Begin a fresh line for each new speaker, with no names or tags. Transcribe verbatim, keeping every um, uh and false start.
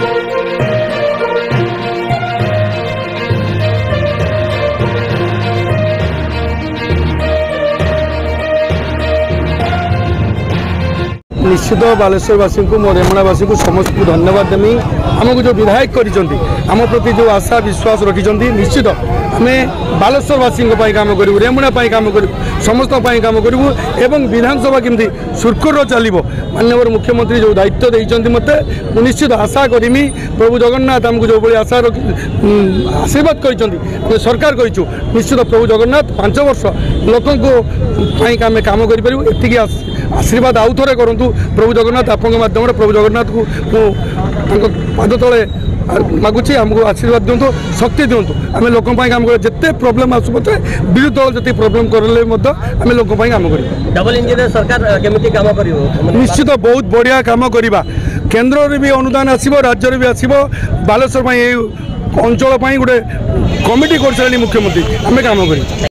निश्चित बालेश्वरवासी को मो रेमुणावासी को समस्त को धन्यवाद देमी आमको जो विधायक करम प्रति जो आशा विश्वास रखी निश्चित आम बालेश्वरवासी काम करूँ रेमुणा काम करूँ समस्त काम करूँ एवं विधानसभा केमती सुरखुर चलो माननीय मुख्यमंत्री जो दायित्व देते मत निश्चित आशा करमी प्रभु जगन्नाथ आमको जो भाई आशा आशीर्वाद कर सरकार कहीचु निश्चित प्रभु जगन्नाथ पांच वर्ष लोक आम काम कर आशीर्वाद आउ थे करूँ प्रभु जगन्नाथ आप मध्यम प्रभु जगन्नाथ को पाद तले मागुची आमको आशीर्वाद दिंतु शक्ति दिंतु आम लोक काम कर जिते प्रोब्लेम आसु पते विरोधी दल जी प्रोब्लेम करें आम लोक काम कर
डबल इंजिन सरकार केमिति काम करिवो
निश्चित बहुत बढ़िया काम करवा केन्द्र भी अनुदान आसो राज्य भी आसो बालेश्वर अंचल गोटे कमिटी कर मुख्यमंत्री आम काम कर।